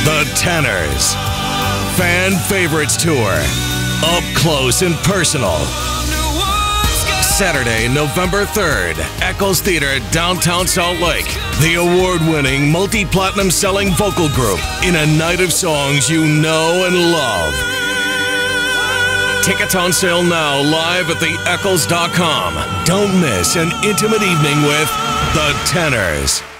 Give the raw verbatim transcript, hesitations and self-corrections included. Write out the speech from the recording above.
The Tenors. Fan Favorites Tour. Up close and personal. Saturday, November third, Eccles Theater, downtown Salt Lake. The award-winning, multi-platinum selling vocal group in a night of songs you know and love. Tickets on sale now, live at the eccles dot com. Don't miss an intimate evening with The Tenors.